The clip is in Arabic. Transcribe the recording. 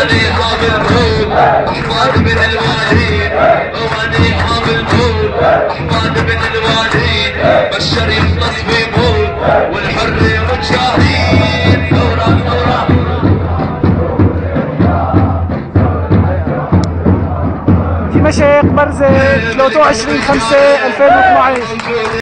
واني حامل مول احفاد من الوالين، واني حامل مول احفاد من الوالين، بشر يخلص بيموت والحرية متشاهين. ثورة ثورة دمشق برزة 23/5/2012.